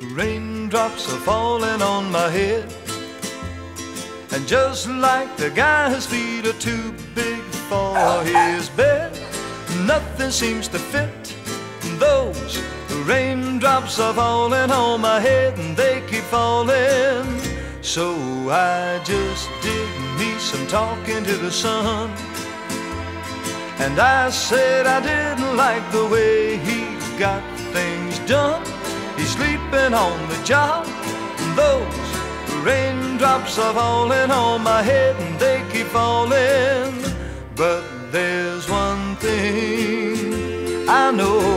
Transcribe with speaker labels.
Speaker 1: Raindrops are falling on my head, and just like the guy, his feet are too big for his bed. Nothing seems to fit. Those raindrops are falling on my head, and they keep falling. So I just did me some talking to the sun, and I said I didn't like the way he got things done. He's sleeping on the job. Those raindrops are falling on my head, and they keep falling. But there's one thing I know,